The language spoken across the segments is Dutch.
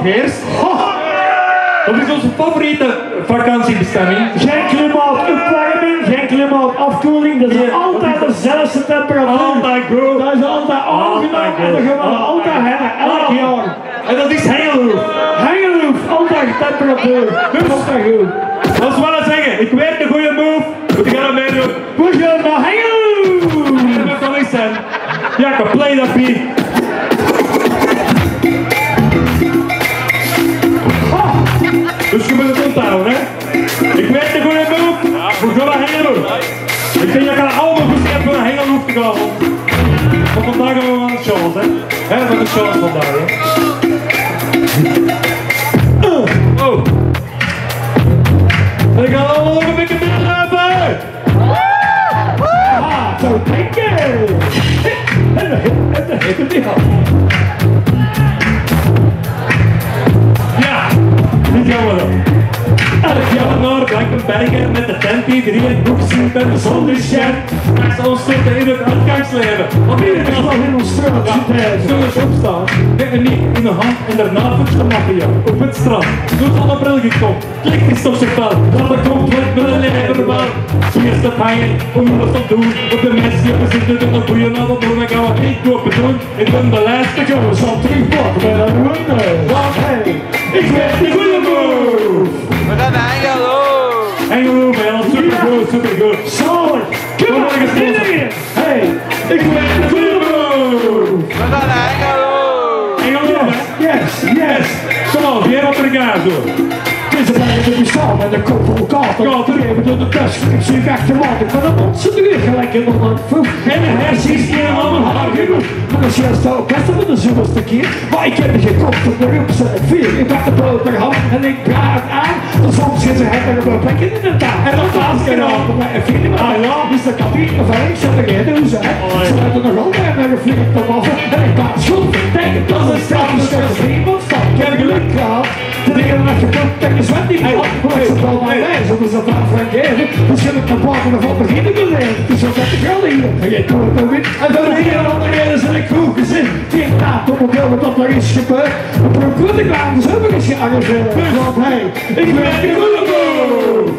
eerst. Wat is onze favoriete vakantiebestemming? Geen klimaatopwarming, geen klimaatafkoeling, dat is altijd dezelfde temperatuur. Altijd goed. Dat is altijd aangenaam en dat gaan we altijd hebben, elk jaar. En dat is Hengelhoef. Hengelhoef, altijd temperatuur. Dus altijd goed. Dat is wel eens zeggen, ik weet de goede move, we gaan ermee doen. We gaan naar Hengelhoef. En dat kan niet zijn. Ja, ik kan play dat beat. Dus je moet het onthouden, hè? Ik weet de goede move, we gaan naar Hengelhoef. Ik denk dat je allemaal goed hebt om naar Hengelhoef te gaan. Maar vandaag gaan we aan de shows, hè? Hè, van de shows vandaag, hè? Oh! Ik ga allemaal nog een beetje binnenlopen! Ah, zo denken. Ja, die gaan we dan. Elk jaar naar Blankenbergen met de tent die iedereen boek ziet en de zon is schijnt. Straks ons zitten in het uitgangsleven. Want iedereen is nog in ons straat. Zullen eens opstaan, met een niet in de hand en daarna voet lachen je op het strand. Doet alle bril gekocht, klik is toch zo fel. Dat er komt wordt met een leverbaal. Eerst het hangen, om wat te doen. Op de mensen we zitten in de boeien aan het doen. Dan gaan we niet kopen doen. Ik ben de lijst, gaan we zo terugpakken bij de runde. Want hey, ik weet de goede move. We gaan naar Hengelhoef! Hengelhoef, ja, supergoed, supergoed. Zalig. Kom maar, iedereen. Hey, ik weet de goede move. We gaan naar Hengelhoef! Hengelhoef, hè? Yes, yes. Kom op, weer op elkaar zo. Het is een beetje te bestaan met een kop vol kater. Even door de test, ik zie weg te maken. Van de mond zit er weer gelijk in de hand. En de hersens die in allemaal haar genoeg. Maar als je zo best met de zoveelste keer. Maar ik heb geen kop tot de roep, zet ik vier. Ik pak de brood per hand en ik draai het aan. Dan soms zit ze het er op een plekje in de taal. En dan plaats ik erop. Maar een vriend met mij, is de kabine van ik zet er geen hoe ze. Ze hebben nog altijd naar een vlieg te waffen. En ik maak schuld, denk ik dat een straf. Dus er is niemand stap. Ik heb geluk gehad. De dingen dat je komt, denk je zwet niet meer op. Maar ik zat al bij mij, zo is dat aan frangeren. Dus je hebt een paar van de van beginnen geleerd. Dus zo zet ik wel hier. En je doet het wit. En voor de hele andere reden zijn ik goed gezin. Geen naad op het beeld dat er is gebeurd. Een proef ik aan, dus heb ik eens gearriveerd. Want hey, ik ben de goede move.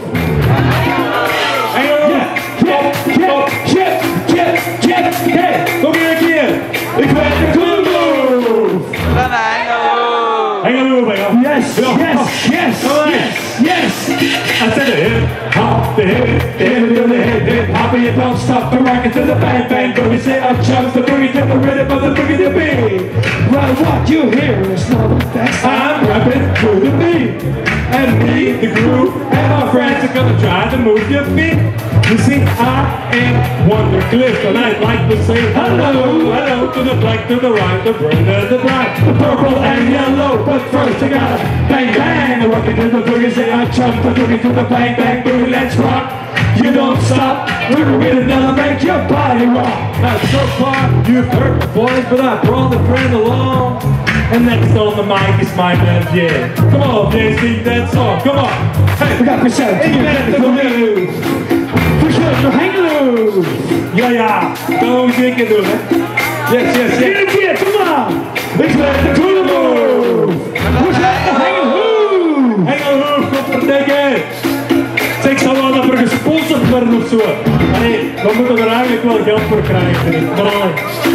Kom hier een keer. Ik ben de goede move. We gaan naar Hengelhoef! Hengelhoef, ja. Yes, yes, yes, yes, yes. I said the hip hop, the hip hop, and you don't stop the rocket to the bang bang boogie. Say I jump the boogie to the rhythm of the boogie to beat. Well, what you hear is not the best. I'm rapping through the beat, and me, the groove, and my friends are gonna try to move your feet. You see, I am Wonder Cliff, and I'd like to say hello, hello to the black, to the right, the green, and the black, the purple and yellow. But first I gotta bang bang, the rocket to the boogie. Say I jump the boogie to the bang bang boogie. Let's rock. You don't stop. We're gonna make your body rock. Now so far you've heard my voice, but I brought a friend along. And next on the mic is my man Jay. Come on, Jay, sing that song. Come on. Hey, We got percent. ik ben de goede. Verschil nog Hengelhoef. Ja, ja. Dat gaan we eens een keer doen, hè. Yes, yes, yes. Iedere keer, kom maar. Ik ben de goede move. Verschil nog Hengelhoef. Hengelhoef, godverdikke. Zeg, zou wel dat we gesponsord worden of zo? Nee, we moeten er eigenlijk wel geld voor krijgen, vind ik. Maar allee.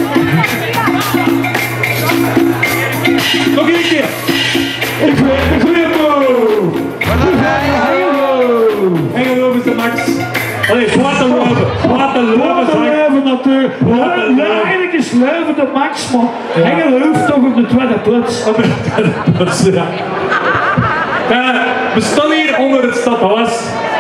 Nog een keer. Ik weet de goede move. We gaan naar Hengelhoef! Hengelhoef is de max. Allee, zwarte Leuven. Zwarte Leuven, zeg. Leuven natuurlijk. Eigenlijk is Leuven de max, maar Hengelhoef toch op de tweede plaats. Op de tweede plaats, ja. We staan hier onder het stadhuis.